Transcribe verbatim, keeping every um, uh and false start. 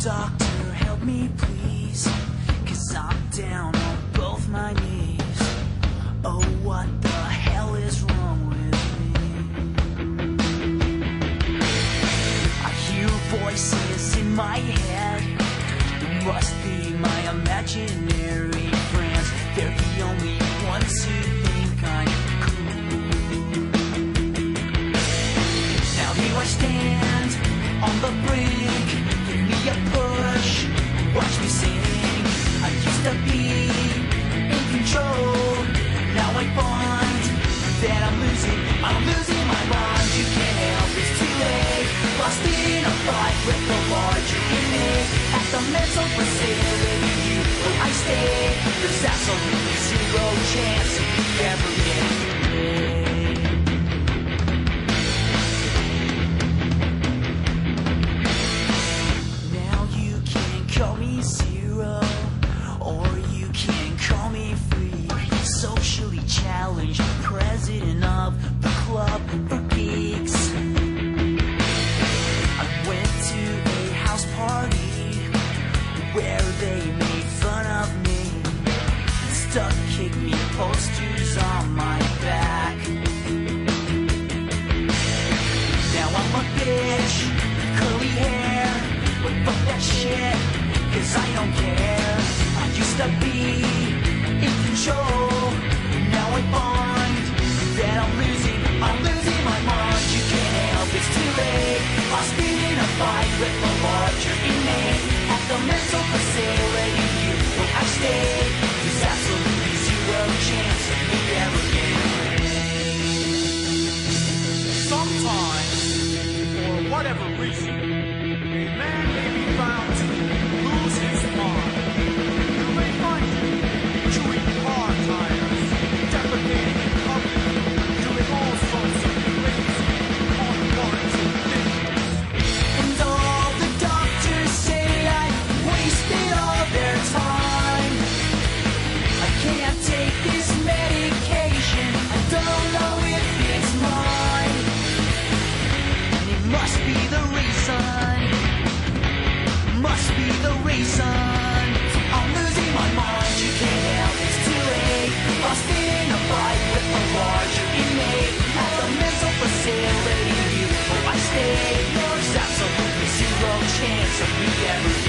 Doctor, help me please, 'cause I'm down on both my knees. Oh, what the hell is wrong with me? I hear voices in my head. It must be my imaginary friends. They're the only ones who think I'm cool. Now here I stand on the brink. Give me a push, watch me sing. I used to be in control. Now I find that I'm losing, I'm losing my mind. You can't help, it's too late. Lost in a fight with the larger inmate. At the mental facility, you will I stay. There's absolutely zero chance of me ever getting away. Now you can call me zero, or you can call me free. Socially challenged, president of the club for geeks. I went to a house party where they made fun of me. Stuck kick me posters on my back. Now I'm a bitch, curly hair, but fuck that shit, 'cause I don't care. I used to be in control. Now I find that I'm losing, I'm losing my mind. You can't help, it's too late. Lost in a fight with a larger inmate. At the mental facility, you will I stay. There's absolutely zero chance of me ever getting away. Sometimes, for whatever reason, a man may be found to lose his mind. You may find him chewing car tires, defecating in public, doing all sorts of crazy, unwarranted things. And all the doctors say I wasted all their time. I can't take this medication, I don't know if it's mine. And it must be the reason, must be the reason. I'm losing my mind, you can't help, it's too late. Lost in a fight with a larger inmate. At the mental facility, you will I stay. There's absolutely zero chance of me ever